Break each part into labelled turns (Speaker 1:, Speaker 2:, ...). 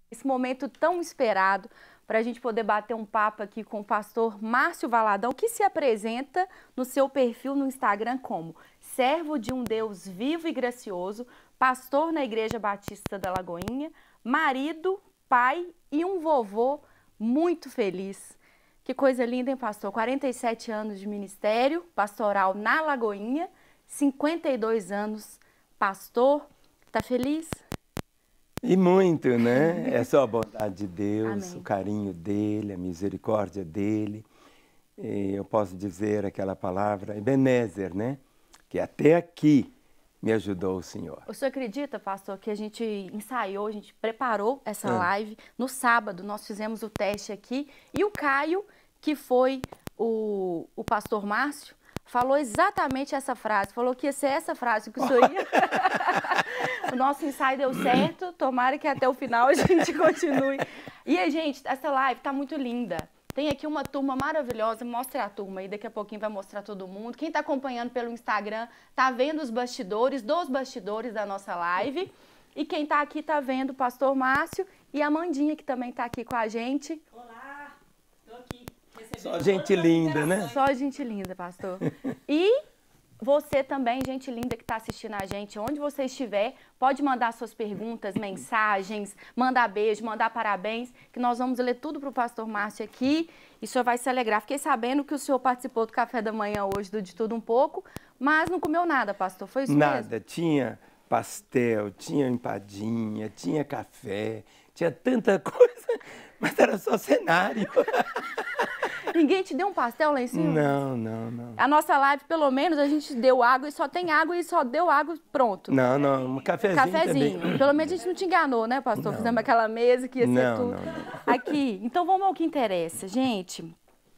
Speaker 1: Esse momento tão esperado para a gente poder bater um papo aqui com o pastor Márcio Valadão, que se apresenta no seu perfil no Instagram como servo de um Deus vivo e gracioso, pastor na Igreja Batista da Lagoinha, marido, pai e um vovô muito feliz. Que coisa linda, hein, pastor? 47 anos de ministério pastoral na Lagoinha, 52 anos pastor. Tá feliz?
Speaker 2: E muito, né? É só a bondade de Deus,
Speaker 1: Amém.
Speaker 2: O carinho dele, a misericórdia dele. E eu posso dizer aquela palavra, Ebenezer, né? Que até aqui me ajudou o Senhor.
Speaker 1: O senhor acredita, pastor, que a gente ensaiou, a gente preparou essa live no sábado, nós fizemos o teste aqui e o Caio, que foi o pastor Márcio, falou exatamente essa frase, falou que ia ser essa frase que o senhor ia... O nosso ensaio deu certo, tomara que até o final a gente continue. E, gente, essa live tá muito linda. Tem aqui uma turma maravilhosa, mostra a turma aí, daqui a pouquinho vai mostrar todo mundo. Quem tá acompanhando pelo Instagram tá vendo os bastidores, dos bastidores da nossa live. E quem tá aqui tá vendo o pastor Márcio e a Amandinha, que também tá aqui com a gente.
Speaker 3: Olá, tô aqui.
Speaker 2: Só gente linda, né?
Speaker 1: Só gente linda, pastor. E você também, gente linda que está assistindo a gente, onde você estiver, pode mandar suas perguntas, mensagens, mandar beijo, mandar parabéns, que nós vamos ler tudo para o pastor Márcio aqui e o senhor vai se alegrar. Fiquei sabendo que o senhor participou do café da manhã hoje, do De Tudo Um Pouco, mas não comeu nada, pastor, foi isso mesmo?
Speaker 2: Nada, tinha pastel, tinha empadinha, tinha café, tinha tanta coisa, mas era só cenário.
Speaker 1: Ninguém te deu um pastel lá em cima?
Speaker 2: Não, não, não.
Speaker 1: A nossa live, pelo menos, a gente deu água e só tem água e só deu água pronto.
Speaker 2: Não, não, um cafezinho também.
Speaker 1: Pelo menos a gente não te enganou, né, pastor?
Speaker 2: Não.
Speaker 1: Fizemos aquela mesa que ia ser
Speaker 2: Não,
Speaker 1: tudo.
Speaker 2: não, não.
Speaker 1: Aqui, então vamos ao que interessa. Gente,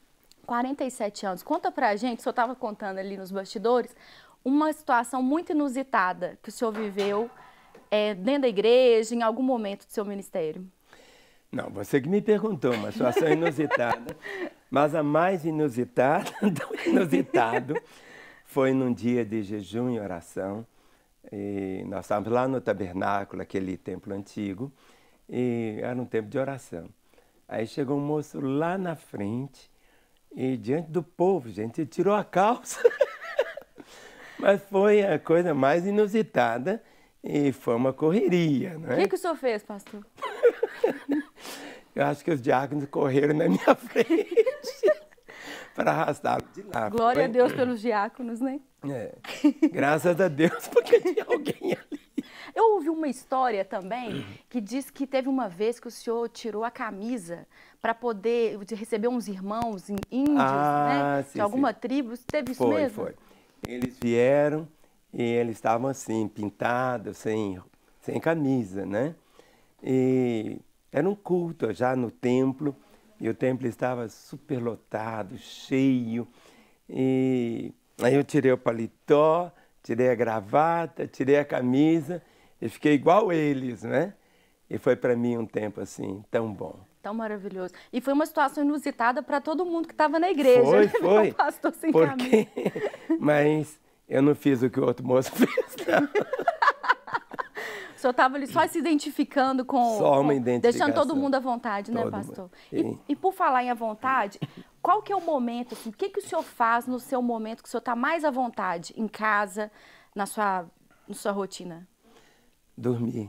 Speaker 1: 47 anos. Conta pra gente, o senhor estava contando ali nos bastidores, uma situação muito inusitada que o senhor viveu dentro da igreja, em algum momento do seu ministério.
Speaker 2: Não, você que me perguntou, uma situação inusitada. Mas a mais inusitada do inusitado foi num dia de jejum e oração. E nós estávamos lá no tabernáculo, aquele templo antigo, e era um tempo de oração. Aí chegou um moço lá na frente e diante do povo, gente, ele tirou a calça. Mas foi a coisa mais inusitada e foi uma correria, não é?
Speaker 1: O que o senhor fez, pastor?
Speaker 2: Eu acho que os diáconos correram na minha frente para arrastá-lo de lá.
Speaker 1: Glória a Deus pelos diáconos, né?
Speaker 2: É, graças a Deus, porque tinha alguém ali.
Speaker 1: Eu ouvi uma história também que diz que teve uma vez que o senhor tirou a camisa para poder receber uns irmãos índios, né?
Speaker 2: Sim,
Speaker 1: De alguma
Speaker 2: sim.
Speaker 1: tribo. Teve isso
Speaker 2: Foi,
Speaker 1: mesmo?
Speaker 2: foi. Eles vieram e eles estavam assim, pintados, sem camisa, né? E era um culto já no templo, e o templo estava superlotado, cheio. E aí eu tirei o paletó, tirei a gravata, tirei a camisa, e fiquei igual eles, né? E foi para mim um tempo assim, tão bom.
Speaker 1: Tão maravilhoso. E foi uma situação inusitada para todo mundo que estava na igreja.
Speaker 2: Foi,
Speaker 1: né?
Speaker 2: foi.
Speaker 1: O pastor sem camisa.
Speaker 2: Mas eu não fiz o que o outro moço fez, não.
Speaker 1: O senhor estava ali só se identificando com...
Speaker 2: Só uma identificação.
Speaker 1: Deixando todo mundo à vontade, né,
Speaker 2: Todo
Speaker 1: pastor?
Speaker 2: mundo.
Speaker 1: E por falar em à vontade, qual que é o momento, assim, o que o senhor faz no seu momento que o senhor está mais à vontade, em casa, na sua rotina?
Speaker 2: Dormir.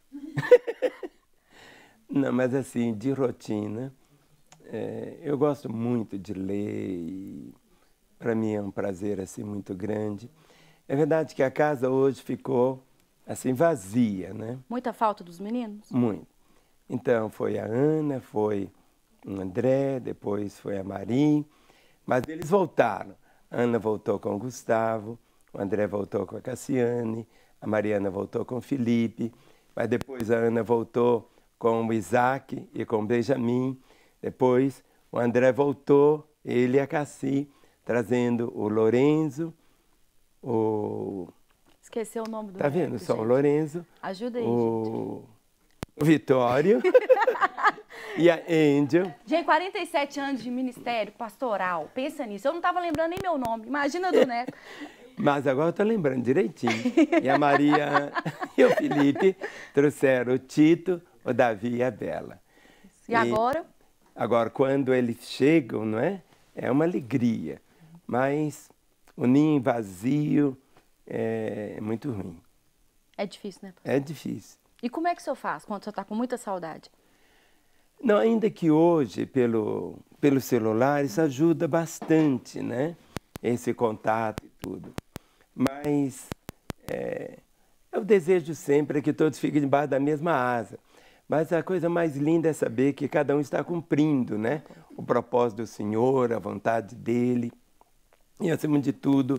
Speaker 2: Não, mas assim, de rotina, eu gosto muito de ler e para mim é um prazer assim muito grande. É verdade que a casa hoje ficou assim vazia, né?
Speaker 1: Muita falta dos meninos?
Speaker 2: Muito. Então foi a Ana, foi o André, depois foi a Marim, mas eles voltaram. A Ana voltou com o Gustavo, o André voltou com a Cassiane, a Mariana voltou com o Felipe, mas depois a Ana voltou com o Isaac e com o Benjamin. Depois o André voltou, ele e a Cassi, trazendo o Lorenzo, o...
Speaker 1: Esqueceu o nome do
Speaker 2: Tá vendo?
Speaker 1: neto,
Speaker 2: Só
Speaker 1: gente.
Speaker 2: o Lorenzo,
Speaker 1: Ajuda aí, gente.
Speaker 2: o Vitório e a Angel.
Speaker 1: Gente, 47 anos de ministério pastoral. Pensa nisso. Eu não estava lembrando nem meu nome. Imagina do neto.
Speaker 2: Mas agora eu estou lembrando direitinho. E a Maria e o Felipe trouxeram o Tito, o Davi e a Bela.
Speaker 1: E agora?
Speaker 2: Agora, quando eles chegam, não é? É uma alegria. Mas o ninho vazio é muito ruim.
Speaker 1: É difícil, né?
Speaker 2: É difícil.
Speaker 1: E como é que o senhor faz quando o senhor está com muita saudade?
Speaker 2: Não, ainda que hoje, pelo celular, isso ajuda bastante, né? Esse contato e tudo. Mas eu desejo sempre que todos fiquem debaixo da mesma asa. Mas a coisa mais linda é saber que cada um está cumprindo, né? O propósito do Senhor, a vontade dele. E, acima de tudo,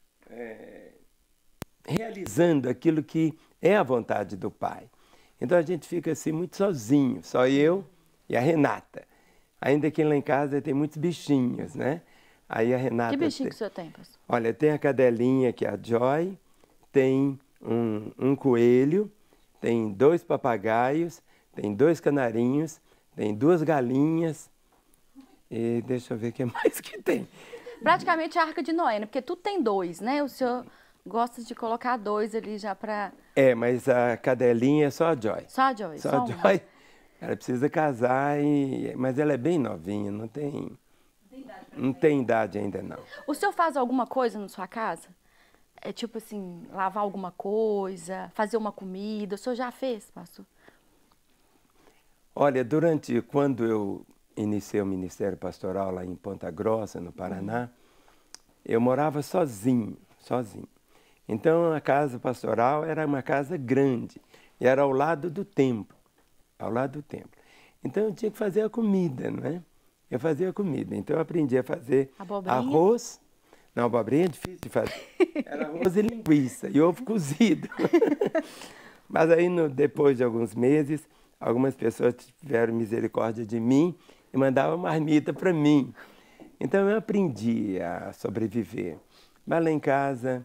Speaker 2: realizando aquilo que é a vontade do Pai. Então a gente fica assim muito sozinho, só eu e a Renata. Ainda que lá em casa tem muitos bichinhos, né? Aí a Renata...
Speaker 1: Que bichinho que o senhor tem, pastor?
Speaker 2: Olha, tem a cadelinha, que é a Joy, tem um coelho, tem 2 papagaios, tem 2 canarinhos, tem 2 galinhas e deixa eu ver o que mais que tem.
Speaker 1: Praticamente a Arca de Noé, né? Porque tudo tem 2, né? O senhor gosta de colocar 2 ali já para...
Speaker 2: Mas a cadelinha é só a Joy.
Speaker 1: Só a Joy?
Speaker 2: Só a Joy. Ela precisa casar, mas ela é bem novinha, não tem idade ainda não.
Speaker 1: O senhor faz alguma coisa na sua casa? É tipo assim, lavar alguma coisa, fazer uma comida? O senhor já fez, pastor?
Speaker 2: Olha, quando eu iniciei o ministério pastoral lá em Ponta Grossa, no Paraná, eu morava sozinho. Então a casa pastoral era uma casa grande e era ao lado do templo. Então eu tinha que fazer a comida, não é? Eu fazia a comida, então eu aprendi a fazer arroz. Não, abobrinha é difícil de fazer. Era arroz e linguiça e ovo cozido. Mas aí, depois de alguns meses, algumas pessoas tiveram misericórdia de mim e mandavam marmita para mim. Então eu aprendi a sobreviver. Mas lá em casa,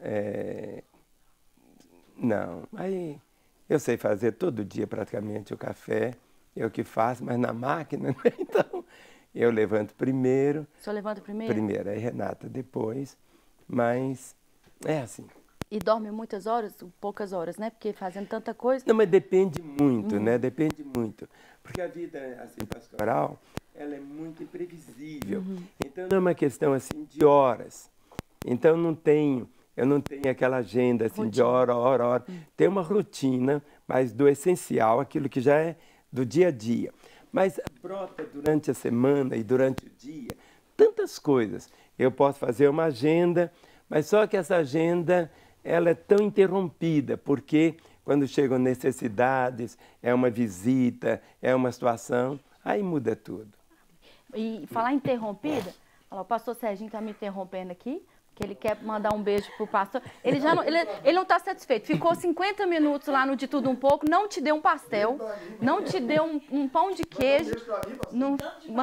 Speaker 2: não. Aí eu sei fazer todo dia praticamente o café, eu que faço, mas na máquina, né? Então eu levanto primeiro.
Speaker 1: O senhor levanta primeiro?
Speaker 2: Primeiro, aí Renata depois, mas é assim.
Speaker 1: E dorme muitas horas, poucas horas, né? Porque fazendo tanta coisa...
Speaker 2: Não, mas depende muito, né? Depende muito. Porque a vida assim, pastoral, ela é muito imprevisível. Então não é uma questão assim de horas. Então eu não tenho aquela agenda assim de hora. Tem uma rotina, mas do essencial, aquilo que já é do dia a dia. Mas brota durante a semana e durante o dia tantas coisas. Eu posso fazer uma agenda, mas só que essa agenda ela é tão interrompida, porque quando chegam necessidades, é uma visita, é uma situação, aí muda tudo.
Speaker 1: E falar interrompida, o pastor Serginho está me interrompendo aqui, que ele quer mandar um beijo pro pastor. Ele não está satisfeito. Ficou 50 minutos lá no De Tudo Um Pouco, não te deu um pastel, não te deu um pão de queijo. Não...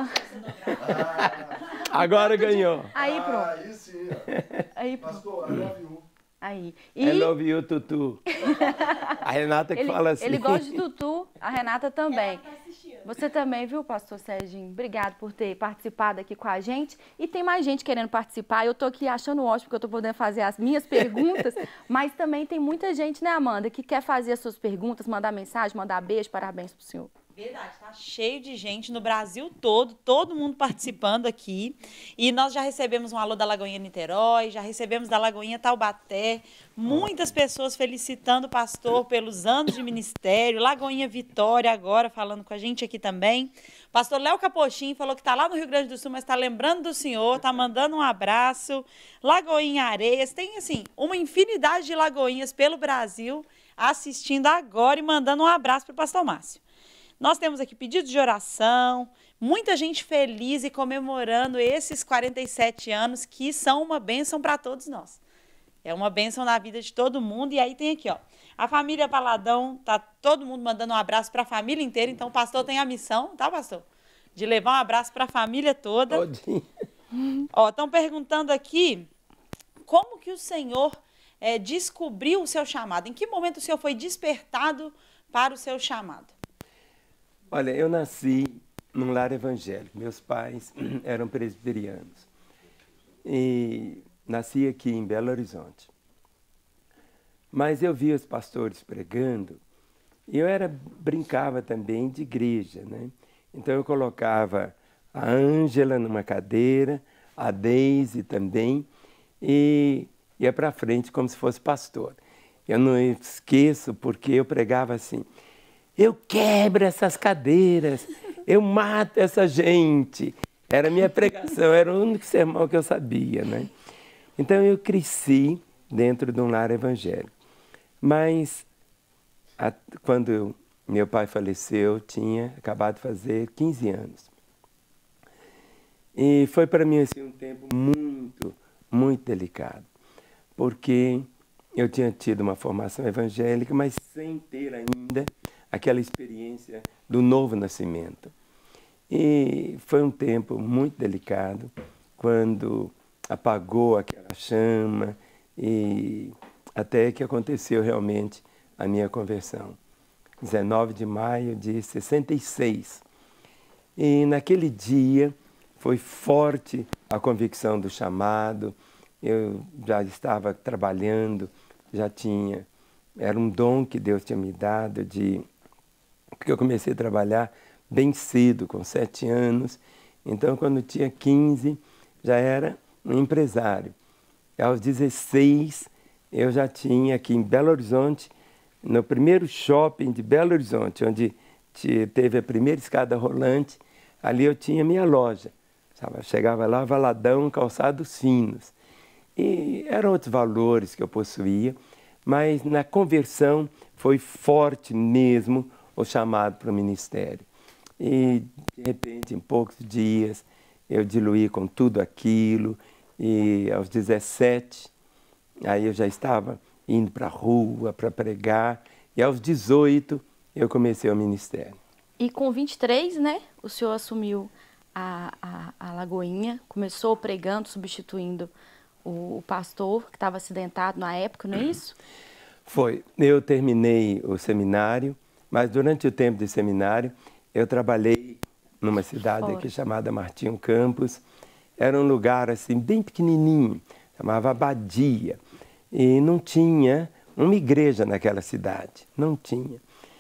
Speaker 2: Agora ganhou.
Speaker 1: Aí pronto.
Speaker 4: Aí sim.
Speaker 1: Aí pronto.
Speaker 4: Pastor, I love you.
Speaker 1: Aí.
Speaker 2: I love you, Tutu. A Renata que fala assim.
Speaker 1: Ele gosta de Tutu, a Renata também. Você também, viu, pastor Serginho? Obrigado por ter participado aqui com a gente. E tem mais gente querendo participar. Eu tô aqui achando ótimo que eu tô podendo fazer as minhas perguntas, mas também tem muita gente, né, Amanda, que quer fazer as suas perguntas, mandar mensagem, mandar beijo, parabéns pro senhor.
Speaker 3: Verdade, tá cheio de gente no Brasil todo mundo participando aqui. E nós já recebemos um alô da Lagoinha Niterói, já recebemos da Lagoinha Taubaté, muitas pessoas felicitando o pastor pelos anos de ministério, Lagoinha Vitória agora falando com a gente aqui também. Pastor Léo Capochim falou que está lá no Rio Grande do Sul, mas está lembrando do senhor, está mandando um abraço. Lagoinha Areias, tem assim, uma infinidade de lagoinhas pelo Brasil assistindo agora e mandando um abraço para o pastor Márcio. Nós temos aqui pedidos de oração, muita gente feliz e comemorando esses 47 anos que são uma bênção para todos nós. É uma bênção na vida de todo mundo. E aí tem aqui, ó, a família Paladão, tá todo mundo mandando um abraço para a família inteira. Então o pastor tem a missão, tá, pastor? De levar um abraço para a família toda.
Speaker 2: Todinho.
Speaker 3: Ó, estão perguntando aqui como que o senhor descobriu o seu chamado. Em que momento o senhor foi despertado para o seu chamado?
Speaker 2: Olha, eu nasci num lar evangélico. Meus pais eram presbiterianos. E nasci aqui em Belo Horizonte. Mas eu via os pastores pregando E eu brincava também de igreja, né? Então eu colocava a Ângela numa cadeira, a Deise também, e ia para frente como se fosse pastor. Eu não esqueço porque eu pregava assim: eu quebro essas cadeiras, eu mato essa gente. Era a minha pregação, era o único sermão que eu sabia, né? Então eu cresci dentro de um lar evangélico. Mas quando meu pai faleceu, eu tinha acabado de fazer 15 anos. E foi para mim assim, um tempo muito, muito delicado, porque eu tinha tido uma formação evangélica, mas sem ter ainda aquela experiência do novo nascimento. E foi um tempo muito delicado, quando apagou aquela chama e até que aconteceu realmente a minha conversão. 19 de maio de 66. E naquele dia foi forte a convicção do chamado. Eu já estava trabalhando, era um dom que Deus tinha me dado, porque eu comecei a trabalhar bem cedo, com 7 anos. Então, quando eu tinha 15, já era um empresário. Aos 16, eu já tinha aqui em Belo Horizonte, no primeiro shopping de Belo Horizonte, onde teve a primeira escada rolante, ali eu tinha minha loja. Chegava lá, Valadão, calçados finos. E eram outros valores que eu possuía, mas na conversão foi forte mesmo o chamado para o ministério. E, de repente, em poucos dias, eu diluí com tudo aquilo, e aos 17, aí eu já estava indo para a rua para pregar, e aos 18 eu comecei o ministério.
Speaker 1: E com 23, né, o senhor assumiu a Lagoinha, começou pregando, substituindo o pastor que estava acidentado na época, não é isso?
Speaker 2: Foi. Eu terminei o seminário, mas durante o tempo de seminário eu trabalhei numa cidade aqui chamada Martinho Campos. Era um lugar assim bem pequenininho, chamava Abadia. E não tinha uma igreja naquela cidade, não tinha.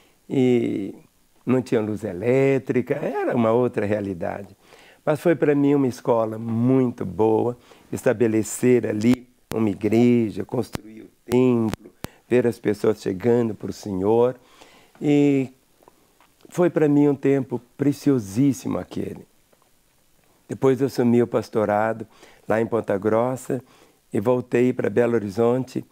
Speaker 2: E não tinha luz elétrica, era uma outra realidade. Mas foi para mim uma escola muito boa, estabelecer ali uma igreja, construir o templo, ver as pessoas chegando para o Senhor. E foi para mim um tempo preciosíssimo aquele. Depois eu assumi o pastorado lá em Ponta Grossa e voltei para Belo Horizonte.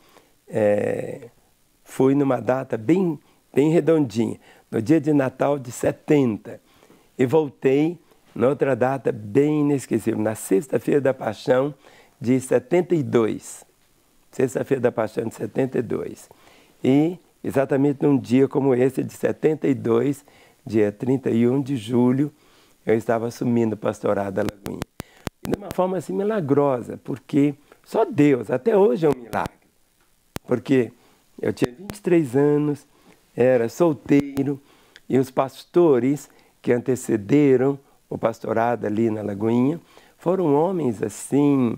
Speaker 2: Fui numa data bem redondinha, no dia de Natal de 70. E voltei noutra data bem inesquecível, na Sexta-feira da Paixão de 72. Sexta-feira da Paixão de 72. E exatamente num dia como esse de 72, dia 31 de julho, eu estava assumindo o pastorado da Lagoinha. E de uma forma assim milagrosa, porque só Deus, até hoje é um milagre. Porque eu tinha 23 anos, era solteiro, e os pastores que antecederam o pastorado ali na Lagoinha foram homens assim,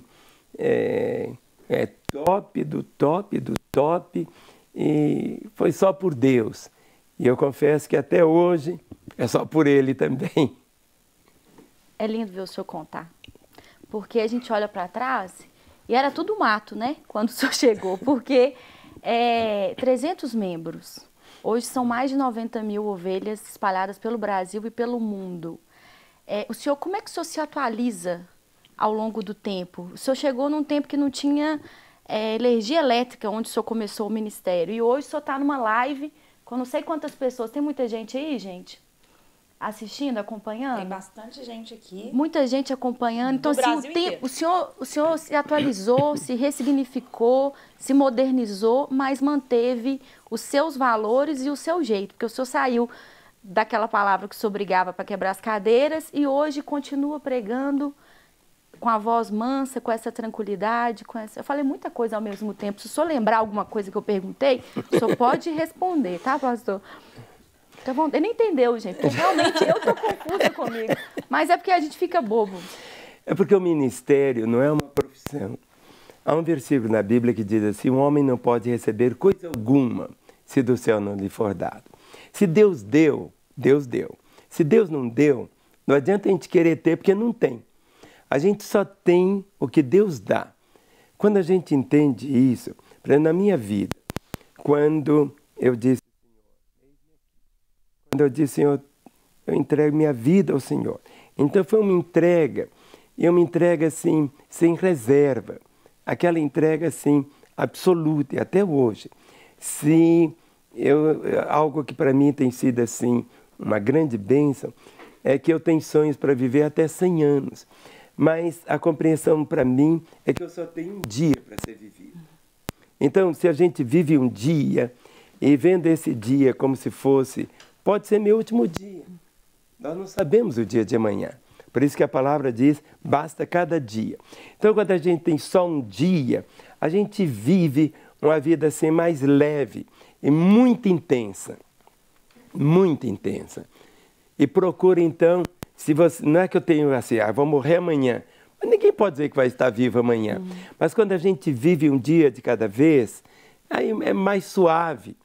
Speaker 2: top do top do top, e foi só por Deus. E eu confesso que até hoje é só por Ele também.
Speaker 1: É lindo ver o senhor contar, porque a gente olha para trás e era tudo mato, né? Quando o senhor chegou, porque 300 membros, hoje são mais de 90 mil ovelhas espalhadas pelo Brasil e pelo mundo. O senhor, como é que o senhor se atualiza ao longo do tempo? O senhor chegou num tempo que não tinha energia elétrica, onde o senhor começou o ministério, e hoje o senhor está numa live com não sei quantas pessoas. Tem muita gente aí, gente? Assistindo, acompanhando?
Speaker 3: Tem bastante gente aqui.
Speaker 1: Muita gente acompanhando. Então, assim, o senhor se atualizou, se ressignificou, se modernizou, mas manteve os seus valores e o seu jeito. Porque o senhor saiu daquela palavra que o senhor brigava para quebrar as cadeiras e hoje continua pregando com a voz mansa, com essa tranquilidade, Eu falei muita coisa ao mesmo tempo. Se o senhor lembrar alguma coisa que eu perguntei, o senhor pode responder, tá, pastor? Ele não entendeu, gente, porque realmente eu estou confusa comigo. Mas é porque a gente fica bobo.
Speaker 2: É porque o ministério não é uma profissão. Há um versículo na Bíblia que diz assim: um homem não pode receber coisa alguma se do céu não lhe for dado. Se Deus deu, Deus deu. Se Deus não deu, não adianta a gente querer ter, porque não tem. A gente só tem o que Deus dá. Quando a gente entende isso, por exemplo, na minha vida, quando eu disse, Senhor, eu entrego minha vida ao Senhor. Então foi uma entrega, e uma entrega assim, sem reserva. Aquela entrega assim, absoluta, e até hoje. Algo que para mim tem sido assim, uma grande bênção, é que eu tenho sonhos para viver até 100 anos. Mas a compreensão para mim é que eu só tenho um dia para ser vivido. Então, se a gente vive um dia, e vendo esse dia como se fosse, pode ser meu último dia. Nós não sabemos o dia de amanhã. Por isso que a palavra diz, basta cada dia. Então, quando a gente tem só um dia, a gente vive uma vida assim mais leve e muito intensa. Muito intensa. E procura, então, se você, não é que eu tenho assim, vou morrer amanhã. Mas ninguém pode dizer que vai estar vivo amanhã. Mas quando a gente vive um dia de cada vez, aí é mais suave,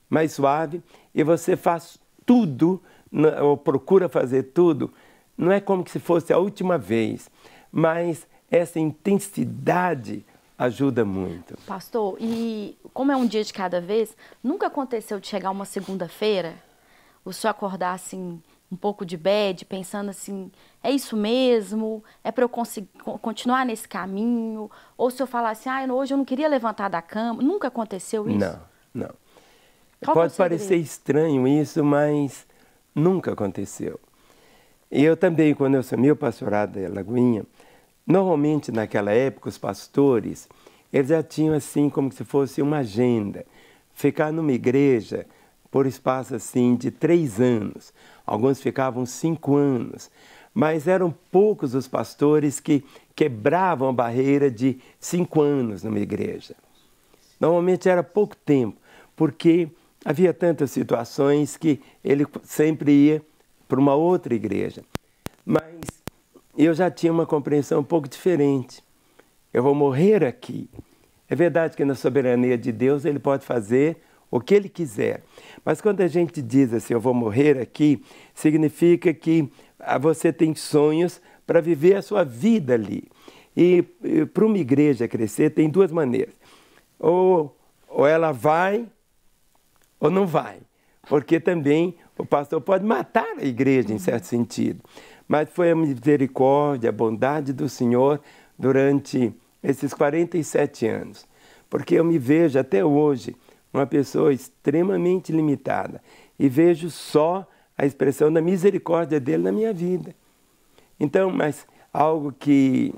Speaker 2: e você faz tudo, ou procura fazer tudo, não é como se fosse a última vez, mas essa intensidade ajuda muito.
Speaker 1: Pastor, e como é um dia de cada vez, nunca aconteceu de chegar uma segunda-feira, o senhor acordar assim, um pouco de bad, pensando assim, é isso mesmo? É para eu continuar nesse caminho? Ou se eu falar assim, hoje eu não queria levantar da cama? Nunca aconteceu isso?
Speaker 2: Não.
Speaker 1: Pode
Speaker 2: parecer estranho isso, mas nunca aconteceu. E eu também, quando eu assumi o pastorado da Lagoinha, normalmente naquela época os pastores, eles já tinham assim como se fosse uma agenda. Ficar numa igreja por espaço assim de 3 anos. Alguns ficavam 5 anos. Mas eram poucos os pastores que quebravam a barreira de 5 anos numa igreja. Normalmente era pouco tempo, porque havia tantas situações que ele sempre ia para uma outra igreja. Mas eu já tinha uma compreensão um pouco diferente. Eu vou morrer aqui. É verdade que na soberania de Deus ele pode fazer o que ele quiser. Mas quando a gente diz assim, eu vou morrer aqui, significa que você tem sonhos para viver a sua vida ali. E para uma igreja crescer tem 2 maneiras. Ou ela vai ou não vai. Porque também o pastor pode matar a igreja em certo sentido. Mas foi a misericórdia, a bondade do Senhor durante esses 47 anos. Porque eu me vejo até hoje uma pessoa extremamente limitada e vejo só a expressão da misericórdia dele na minha vida. Então, mas algo que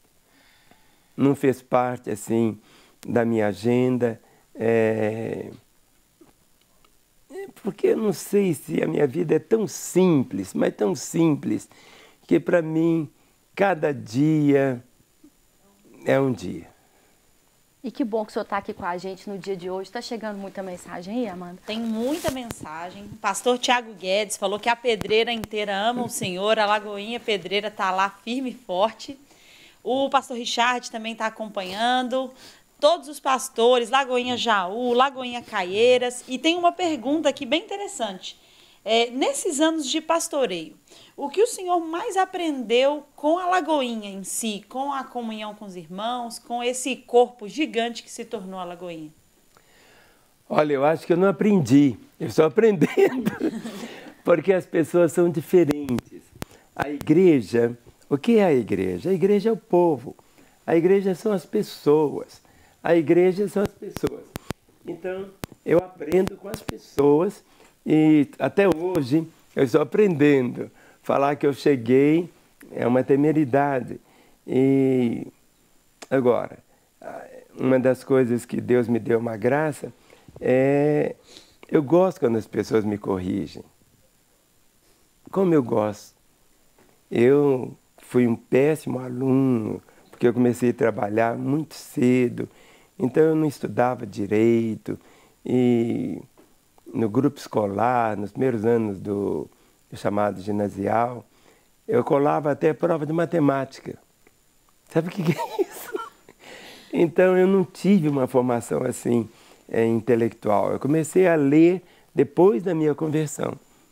Speaker 2: não fez parte assim da minha agenda, porque eu não sei se a minha vida é tão simples, mas tão simples, que para mim cada dia é um dia.
Speaker 1: E que bom que o senhor está aqui com a gente no dia de hoje. Está chegando muita mensagem aí, Amanda?
Speaker 3: Tem muita mensagem. O pastor Tiago Guedes falou que a pedreira inteira ama o Senhor, a Lagoinha Pedreira está lá firme e forte. O pastor Richard também está acompanhando. Todos os pastores, Lagoinha Jaú, Lagoinha Caieiras. E tem uma pergunta aqui bem interessante. Nesses anos de pastoreio, o que o senhor mais aprendeu com a Lagoinha em si, com a comunhão com os irmãos, com esse corpo gigante que se tornou a Lagoinha?
Speaker 2: Olha, eu acho que eu não aprendi, eu estou aprendendo, porque as pessoas são diferentes. A igreja, o que é a igreja? A igreja é o povo, a igreja são as pessoas, a igreja são as pessoas. Então, eu aprendo com as pessoas e até hoje eu estou aprendendo. Falar que eu cheguei é uma temeridade. E agora, uma das coisas que Deus me deu uma graça é... Eu gosto quando as pessoas me corrigem. Como eu gosto. Eu fui um péssimo aluno, porque eu comecei a trabalhar muito cedo. Então eu não estudava direito. E no grupo escolar, nos primeiros anos do chamado ginasial, eu colava até prova de matemática. Sabe o que é isso? Então, eu não tive uma formação assim intelectual. Eu comecei a ler depois da minha conversão.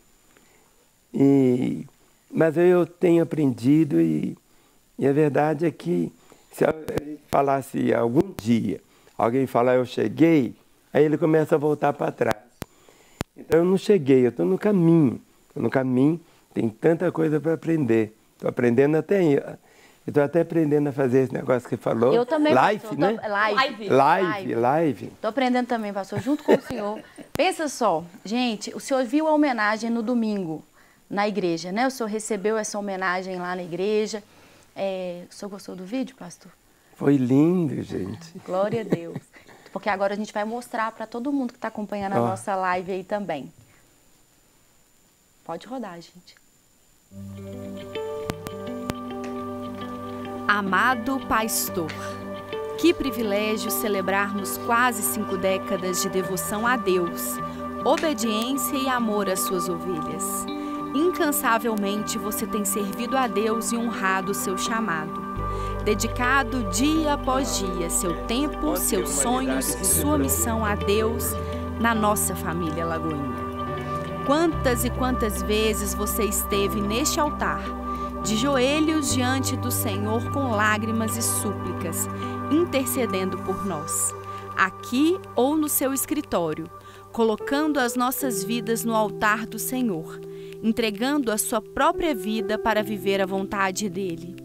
Speaker 2: Mas eu tenho aprendido e a verdade é que se eu falasse algum dia, alguém falar eu cheguei, aí ele começa a voltar para trás. Então eu não cheguei, eu estou no caminho. No caminho tem tanta coisa para aprender. Estou aprendendo até... Estou até aprendendo a fazer esse negócio que falou.
Speaker 1: Eu também,
Speaker 2: live,
Speaker 1: pastor,
Speaker 2: né? Live.
Speaker 1: Estou aprendendo também, pastor, junto com o senhor. Pensa só, gente, o senhor viu a homenagem no domingo na igreja, né? O senhor recebeu essa homenagem lá na igreja. O senhor gostou do vídeo, pastor?
Speaker 2: Foi lindo, gente.
Speaker 1: Glória a Deus. Porque agora a gente vai mostrar para todo mundo que está acompanhando a nossa live aí também. Pode rodar, gente. Amado pastor, que privilégio celebrarmos quase 5 décadas de devoção a Deus, obediência e amor às suas ovelhas. Incansavelmente você tem servido a Deus e honrado o seu chamado. Dedicado dia após dia seu tempo, seus sonhos e sua missão a Deus na nossa família Lagoinha. Quantas e quantas vezes você esteve neste altar, de joelhos diante do Senhor com lágrimas e súplicas, intercedendo por nós, aqui ou no seu escritório, colocando as nossas vidas no altar do Senhor, entregando a sua própria vida para viver a vontade dEle.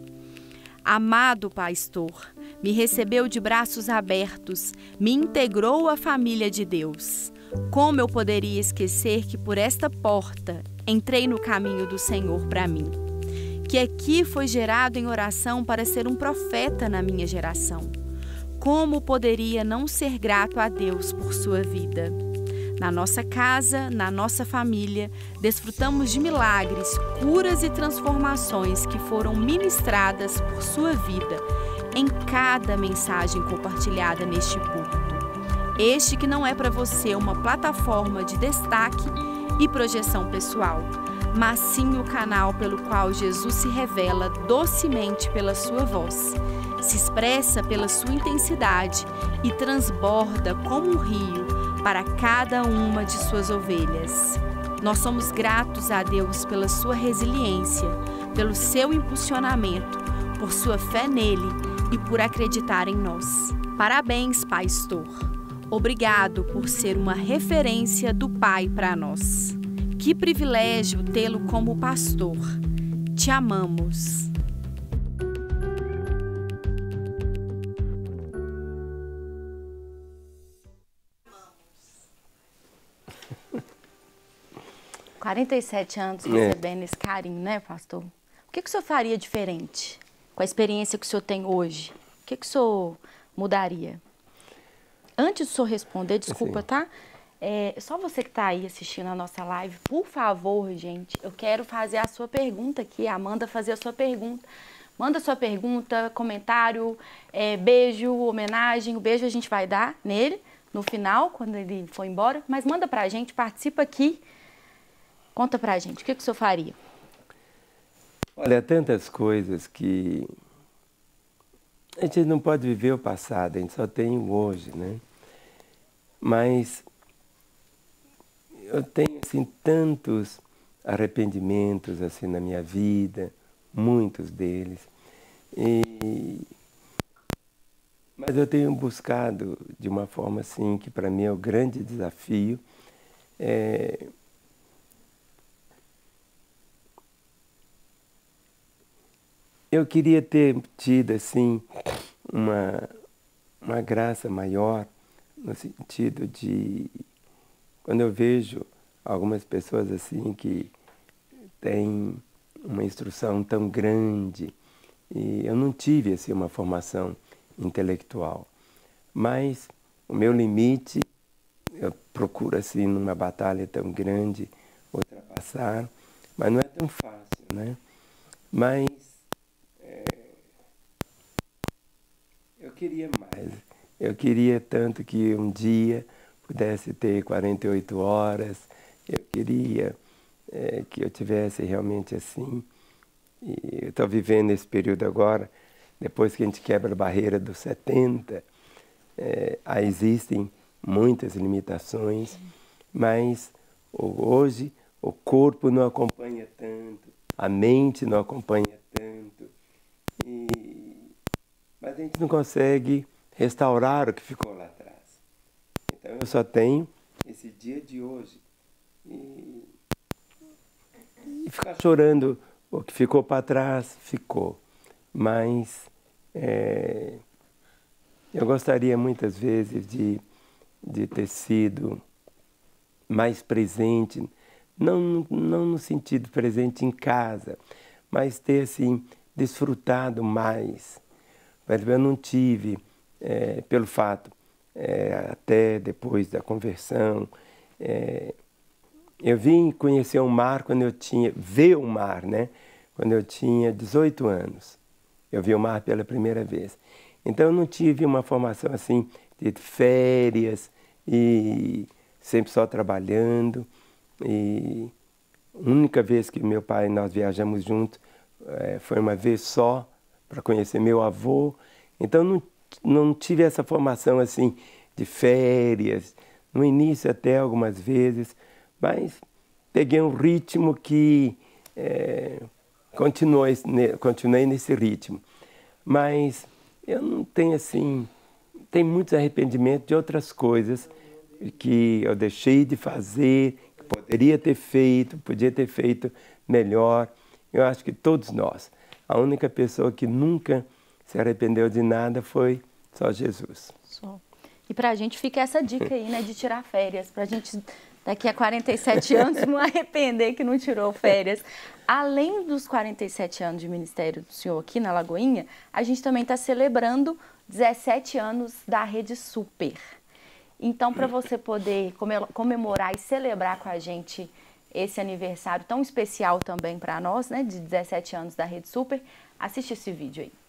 Speaker 1: Amado pastor, me recebeu de braços abertos, me integrou à família de Deus. Como eu poderia esquecer que por esta porta entrei no caminho do Senhor para mim? Que aqui foi gerado em oração para ser um profeta na minha geração. Como poderia não ser grato a Deus por sua vida? Na nossa casa, na nossa família, desfrutamos de milagres, curas e transformações que foram ministradas por sua vida em cada mensagem compartilhada neste púlpito. Este que não é para você uma plataforma de destaque e projeção pessoal, mas sim o canal pelo qual Jesus se revela docemente pela sua voz, se expressa pela sua intensidade e transborda como um rio para cada uma de suas ovelhas. Nós somos gratos a Deus pela sua resiliência, pelo seu impulsionamento, por sua fé nele e por acreditar em nós. Parabéns, pastor. Obrigado por ser uma referência do Pai para nós. Que privilégio tê-lo como pastor. Te amamos. Com 47 anos recebendo esse carinho, né, pastor? O que o senhor faria diferente com a experiência que o senhor tem hoje? O que o senhor mudaria? Antes do senhor responder, desculpa, tá? Só você que está aí assistindo a nossa live, por favor, gente, eu quero fazer a sua pergunta aqui, a Amanda fazer a sua pergunta. Manda sua pergunta, comentário, beijo, homenagem. O beijo a gente vai dar nele no final, quando ele for embora. Mas manda pra gente, participa aqui. Conta pra gente, o que o senhor faria?
Speaker 2: Olha, tantas coisas que a gente não pode viver o passado, a gente só tem o hoje, né? Mas eu tenho, assim, tantos arrependimentos, assim, na minha vida, muitos deles. Mas eu tenho buscado de uma forma, assim, que para mim é o grande desafio. Eu queria ter tido, assim, uma graça maior, no sentido de, quando eu vejo algumas pessoas assim que têm uma instrução tão grande, e eu não tive assim uma formação intelectual, mas o meu limite, eu procuro assim numa batalha tão grande ultrapassar, mas não é tão fácil, né? Mas eu queria mais. Eu queria tanto que um dia pudesse ter 48 horas. Eu queria que eu tivesse realmente assim. E eu estou vivendo esse período agora, depois que a gente quebra a barreira dos 70, existem muitas limitações, mas Hoje o corpo não acompanha tanto, a mente não acompanha tanto, mas a gente não consegue restaurar o que ficou lá atrás. Então eu só tenho esse dia de hoje e ficar chorando o que ficou para trás, ficou. Mas eu gostaria muitas vezes de ter sido mais presente, não no sentido presente em casa, mas ter assim, desfrutado mais. Eu não tive, pelo fato, até depois da conversão, eu vim conhecer o mar quando eu tinha, ver o mar, né? Quando eu tinha 18 anos. Eu vi o mar pela primeira vez. Então eu não tive uma formação assim de férias e sempre só trabalhando. E a única vez que meu pai e nós viajamos juntos foi uma vez só para conhecer meu avô. Então não tive essa formação assim de férias. No início até algumas vezes, mas peguei um ritmo que continuei nesse ritmo. Mas eu não tenho assim, tem muitos arrependimentos de outras coisas que eu deixei de fazer, que podia ter feito melhor. Eu acho que todos nós. A única pessoa que nunca se arrependeu de nada foi só Jesus.
Speaker 1: Só. E para a gente fica essa dica aí, né, de tirar férias, para a gente daqui a 47 anos não arrepender que não tirou férias. Além dos 47 anos de ministério do senhor aqui na Lagoinha, a gente também está celebrando 17 anos da Rede Super. Então, para você poder comemorar e celebrar com a gente esse aniversário tão especial também para nós, né, de 17 anos da Rede Super, assiste esse vídeo aí.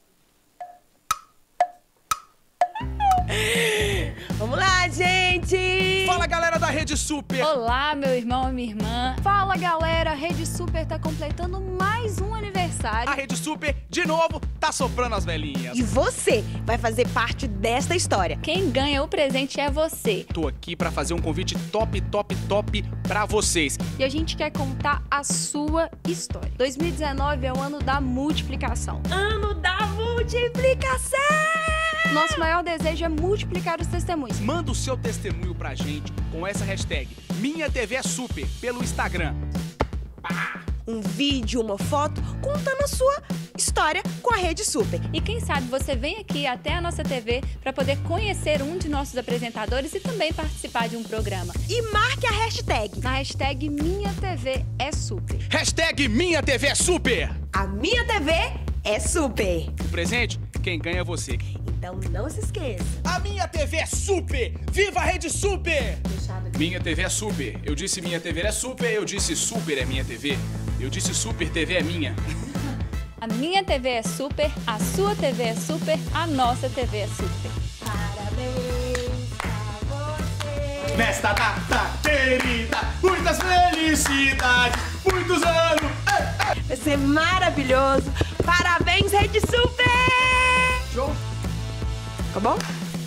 Speaker 4: Vamos lá, gente!
Speaker 5: Fala, galera da Rede Super!
Speaker 6: Olá, meu irmão e minha irmã. Fala, galera, a Rede Super tá completando mais um aniversário.
Speaker 5: A Rede Super, de novo, tá soprando as velhinhas.
Speaker 4: E você vai fazer parte desta história.
Speaker 6: Quem ganha o presente é você.
Speaker 5: Tô aqui pra fazer um convite top pra vocês.
Speaker 6: E a gente quer contar a sua história. 2019 é o ano da multiplicação.
Speaker 4: Ano da multiplicação!
Speaker 6: Nosso maior desejo é multiplicar os testemunhos.
Speaker 5: Manda o seu testemunho pra gente com essa hashtag Minha TV é Super pelo Instagram.
Speaker 4: Um vídeo, uma foto contando a sua história com a Rede Super.
Speaker 6: E quem sabe você vem aqui até a nossa TV para poder conhecer um de nossos apresentadores e também participar de um programa.
Speaker 4: E marque a hashtag.
Speaker 6: Na hashtag Minha TV é Super.
Speaker 5: Hashtag Minha TV é Super.
Speaker 4: A Minha TV é Super.
Speaker 5: O presente, quem ganha é você.
Speaker 4: Então não se esqueça.
Speaker 5: A Minha TV é Super! Viva a Rede Super! Minha TV é Super. Eu disse Minha TV é Super, eu disse Super é Minha TV. Eu disse Super TV é minha.
Speaker 6: A minha TV é Super, a sua TV é Super, a nossa TV é Super.
Speaker 4: Parabéns a você.
Speaker 5: Nesta data querida, muitas felicidades, muitos anos.
Speaker 4: Vai ser maravilhoso. Parabéns, Rede Super!
Speaker 5: Show!
Speaker 4: Tá bom?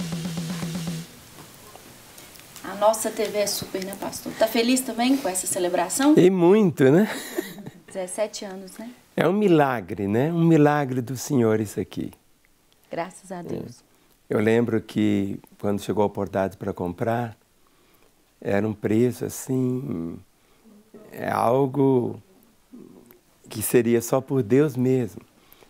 Speaker 1: A nossa TV é Super, né, pastor? Tá feliz também com essa celebração?
Speaker 2: E muito, né?
Speaker 1: 17 anos, né?
Speaker 2: É um milagre, né? Um milagre do Senhor isso aqui.
Speaker 1: Graças a Deus.
Speaker 2: Eu lembro que quando chegou a oportunidade para comprar, era um preço assim, algo que seria só por Deus mesmo.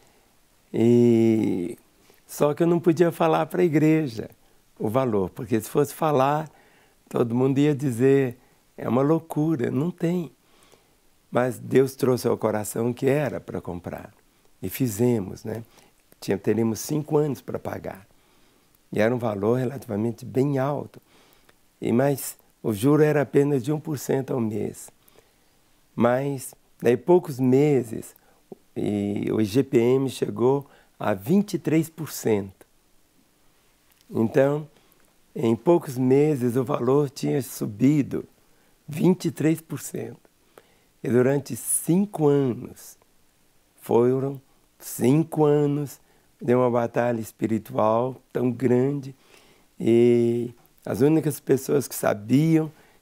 Speaker 2: Só que eu não podia falar para a igreja o valor, porque se fosse falar, todo mundo ia dizer, é uma loucura, não tem. Mas Deus trouxe ao coração que era para comprar. E fizemos, né? Teríamos 5 anos para pagar. E era um valor relativamente bem alto. Mas o juro era apenas de 1% ao mês. Mas, daí poucos meses, o IGPM chegou a 23%. Então, em poucos meses, o valor tinha subido 23%. E durante 5 anos, foram 5 anos de uma batalha espiritual tão grande. E as únicas pessoas que sabiam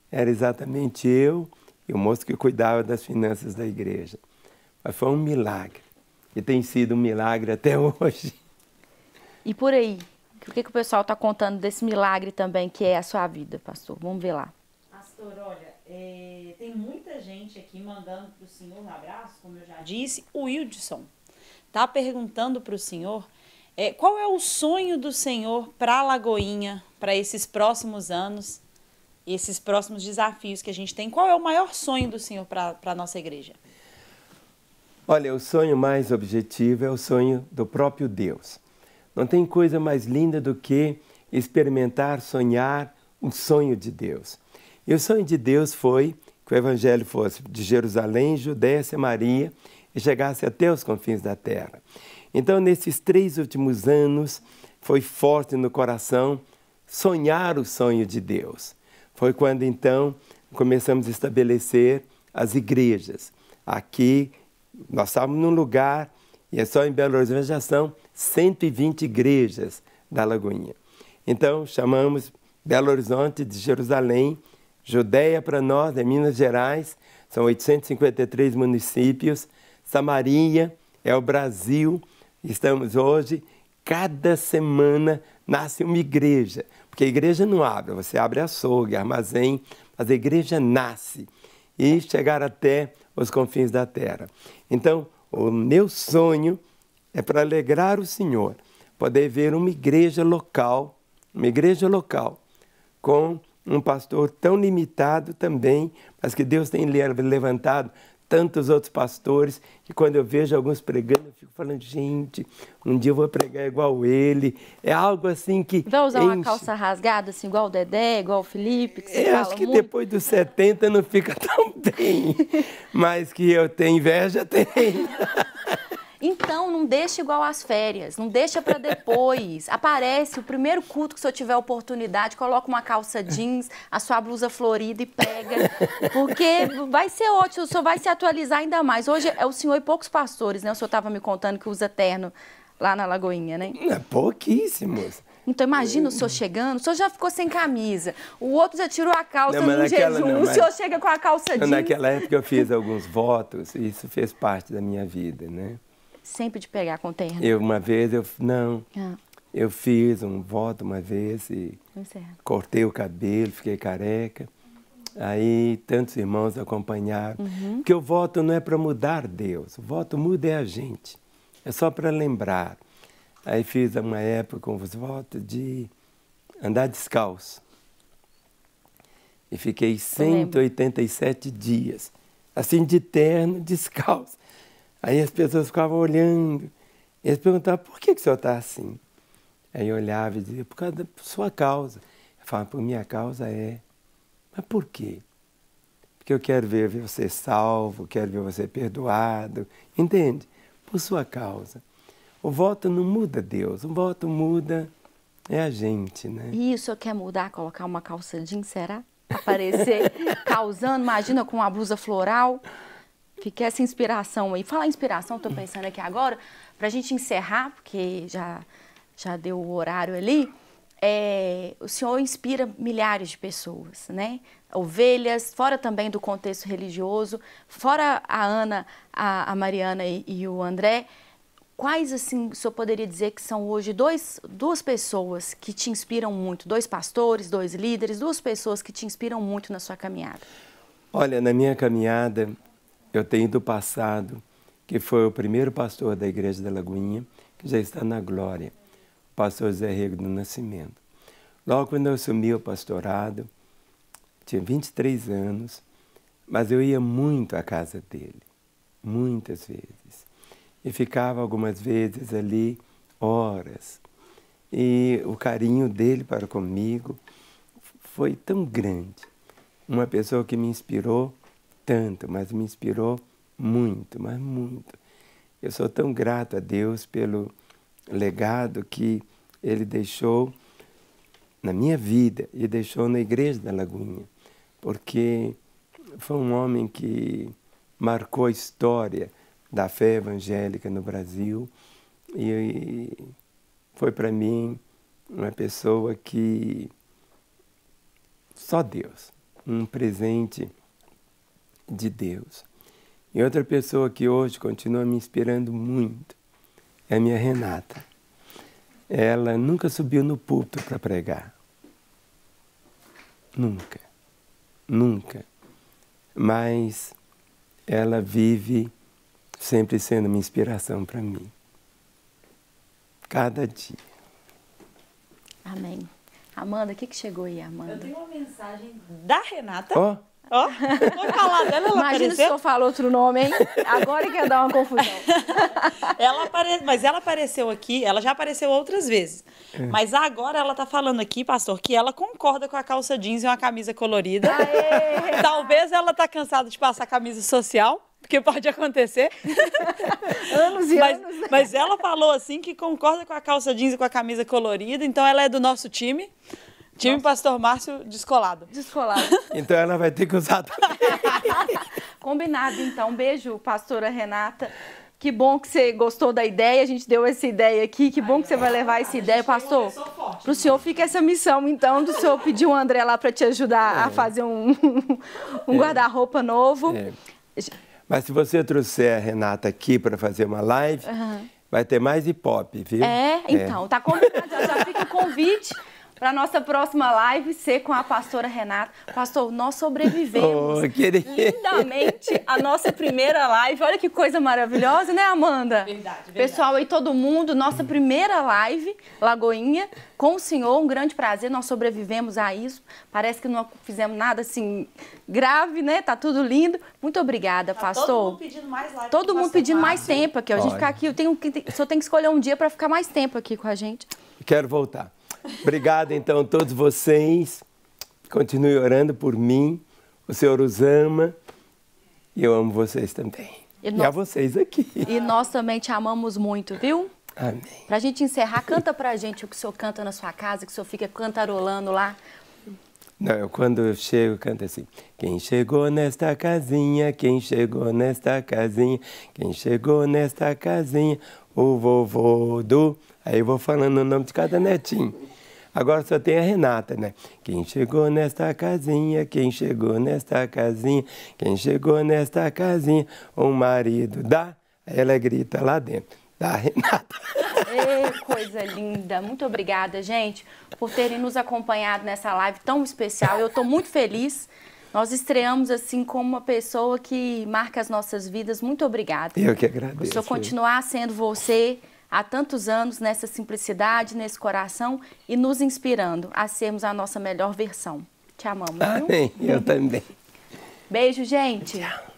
Speaker 2: era exatamente eu e o moço que cuidava das finanças da igreja. Mas foi um milagre. E tem sido um milagre até hoje.
Speaker 1: E por aí? O que o pessoal está contando desse milagre também que é a sua vida, pastor? Vamos ver lá.
Speaker 3: Pastor, olha, tem muita gente aqui mandando para o senhor um abraço, como eu já disse. O Wildson está perguntando para o senhor qual é o sonho do senhor para a Lagoinha, para esses próximos anos, esses próximos desafios que a gente tem. Qual é o maior sonho do senhor para a nossa igreja?
Speaker 2: Olha, o sonho mais objetivo é o sonho do próprio Deus. Não tem coisa mais linda do que experimentar, sonhar um sonho de Deus. E o sonho de Deus foi que o Evangelho fosse de Jerusalém, Judéia, Samaria e chegasse até os confins da terra. Então, nesses 3 últimos anos, foi forte no coração sonhar o sonho de Deus. Foi quando, então, começamos a estabelecer as igrejas. Aqui, nós estávamos num lugar, e é só em Belo Horizonte já são 120 igrejas da Lagoinha. Então, chamamos Belo Horizonte de Jerusalém, Judéia para nós, é Minas Gerais, são 853 municípios, Samaria é o Brasil, estamos hoje, cada semana nasce uma igreja, porque a igreja não abre, você abre açougue, armazém, mas a igreja nasce e chegar até os confins da terra. Então, o meu sonho é para alegrar o Senhor, poder ver uma igreja local com um pastor tão limitado também, mas que Deus tem levantado tantos outros pastores, que quando eu vejo alguns pregando, eu fico falando, gente, um dia eu vou pregar igual ele. É algo assim que
Speaker 1: vai usar uma calça rasgada, assim, igual o Dedé, igual o Felipe? Que você
Speaker 2: acho que muito. Depois dos 70 não fica tão bem, mas que eu tenho inveja, tenho.
Speaker 1: Então, não deixa igual às férias, não deixa para depois. Aparece o primeiro culto que o senhor tiver oportunidade, coloca uma calça jeans, a sua blusa florida e prega, porque vai ser ótimo, o senhor vai se atualizar ainda mais. Hoje é o senhor e poucos pastores, né? O senhor estava me contando que usa terno lá na Lagoinha, né?
Speaker 2: Pouquíssimos.
Speaker 1: Então, imagina o senhor chegando, o senhor já ficou sem camisa, o outro já tirou a calça no jejum, o senhor chega com a calça jeans.
Speaker 2: Naquela época eu fiz alguns votos, e isso fez parte da minha vida, né?
Speaker 1: Sempre de pegar com terno?
Speaker 2: Eu fiz um voto uma vez e cortei o cabelo, fiquei careca. Aí tantos irmãos acompanharam. Porque o voto não é para mudar Deus, o voto muda é a gente. É só para lembrar. Aí fiz uma época os votos de andar descalço. E fiquei 187 dias, assim de terno, descalço. Aí as pessoas ficavam olhando, e eles perguntavam, por que o senhor está assim? Aí eu olhava e dizia, por causa da sua causa. Eu falava, por minha causa é. Mas por quê? Porque eu quero ver você salvo, quero ver você perdoado, entende? Por sua causa. O voto não muda Deus, o voto muda é a gente, né?
Speaker 1: E o senhor quer mudar, colocar uma calça jeans, será? Aparecer causando, imagina com uma blusa floral. Fica essa inspiração aí. Falar em inspiração, estou pensando aqui agora, para a gente encerrar, porque já deu o horário ali, o senhor inspira milhares de pessoas, né? Ovelhas, fora também do contexto religioso, fora a Ana, a Mariana e o André, quais, assim, o senhor poderia dizer que são hoje duas pessoas que te inspiram muito, 2 pastores, 2 líderes, 2 pessoas que te inspiram muito na sua caminhada?
Speaker 2: Olha, na minha caminhada, eu tenho do passado, que foi o primeiro pastor da Igreja da Lagoinha, que já está na glória, o pastor Zé Rego do Nascimento. Logo quando eu assumi o pastorado, tinha 23 anos, mas eu ia muito à casa dele, muitas vezes. E ficava algumas vezes ali, horas. E o carinho dele para comigo foi tão grande. Uma pessoa que me inspirou tanto, mas me inspirou muito, mas muito. Eu sou tão grato a Deus pelo legado que Ele deixou na minha vida e deixou na Igreja da Lagoinha, porque foi um homem que marcou a história da fé evangélica no Brasil e foi para mim uma pessoa que só Deus um presente de Deus. E outra pessoa que hoje continua me inspirando muito é a minha Renata. Ela nunca subiu no púlpito para pregar. Nunca. Nunca. Mas ela vive sempre sendo uma inspiração para mim. Cada dia.
Speaker 1: Amém. Amanda, o que chegou aí, Amanda?
Speaker 3: Eu tenho uma mensagem da Renata.
Speaker 2: Ó,
Speaker 3: Ó, vou falar dela, ela
Speaker 1: Imagina se o
Speaker 3: apareceu.
Speaker 1: senhor fala outro nome, hein? Agora que ia dar uma confusão.
Speaker 3: Mas ela apareceu aqui, ela já apareceu outras vezes. Mas agora ela tá falando aqui, pastor, que ela concorda com a calça jeans e uma camisa colorida.
Speaker 1: Aê!
Speaker 3: Talvez ela tá cansada de passar camisa social, porque pode acontecer.
Speaker 1: Anos e anos.
Speaker 3: Mas ela falou assim que concorda com a calça jeans e com a camisa colorida, então ela é do nosso time. Time Pastor Márcio descolado.
Speaker 1: Descolado.
Speaker 2: então ela vai ter que usar também.
Speaker 1: Combinado, então. Beijo, pastora Renata. Que bom que você gostou da ideia. A gente deu essa ideia aqui. Que bom que você vai levar essa ideia, pastor. Para o senhor fica essa missão, então, do senhor pedir o André lá para te ajudar a fazer um guarda-roupa novo.
Speaker 2: É. Mas se você trouxer a Renata aqui para fazer uma live, vai ter mais hip-hop, viu?
Speaker 1: Então, tá combinado. Já fica o convite para nossa próxima live ser com a pastora Renata. Pastor, nós sobrevivemos lindamente a nossa primeira live. Olha que coisa maravilhosa, né, Amanda?
Speaker 3: Verdade.
Speaker 1: Pessoal aí, todo mundo, nossa primeira live, Lagoinha, com o senhor, um grande prazer, nós sobrevivemos a isso. Parece que não fizemos nada assim grave, né? Tá tudo lindo. Muito obrigada, pastor.
Speaker 3: Todo mundo pedindo mais live.
Speaker 1: Todo mundo pedindo mais tempo aqui. A gente ficar aqui, o senhor tem que escolher um dia para ficar mais tempo aqui com a gente.
Speaker 2: Quero voltar. Obrigado, então, a todos vocês. Continue orando por mim. O Senhor os ama. E eu amo vocês também. E a vocês aqui.
Speaker 1: E nós também te amamos muito, viu?
Speaker 2: Amém.
Speaker 1: Pra gente encerrar, canta pra gente o que o senhor canta na sua casa, que o senhor fica cantarolando lá.
Speaker 2: Não, quando eu chego, canto assim. Quem chegou nesta casinha, quem chegou nesta casinha, quem chegou nesta casinha, o vovô do... Aí eu vou falando o nome de cada netinho. Agora só tem a Renata, né? Quem chegou nesta casinha, quem chegou nesta casinha, quem chegou nesta casinha, o marido da... Aí ela grita lá dentro, da Renata.
Speaker 1: Ei, coisa linda. Muito obrigada, gente, por terem nos acompanhado nessa live tão especial. Eu estou muito feliz. Nós estreamos assim como uma pessoa que marca as nossas vidas. Muito obrigada.
Speaker 2: Eu que agradeço.
Speaker 1: O senhor continuar sendo você há tantos anos nessa simplicidade, nesse coração e nos inspirando a sermos a nossa melhor versão. Te amamos, viu?
Speaker 2: Amém. Eu também.
Speaker 1: Beijo, gente.
Speaker 2: Tchau.